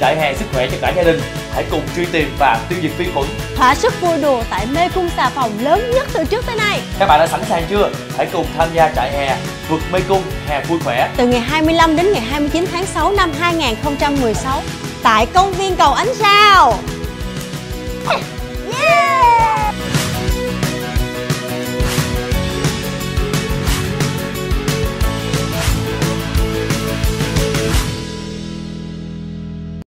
trại hè sức khỏe cho cả gia đình. Hãy cùng truy tìm và tiêu diệt vi khuẩn. Thỏa sức vui đùa tại mê cung xà phòng lớn nhất từ trước tới nay. Các bạn đã sẵn sàng chưa? Hãy cùng tham gia trại hè vượt mê cung hè vui khỏe từ ngày 25 đến ngày 29 tháng 6 năm 2016 tại công viên Cầu Ánh Sao.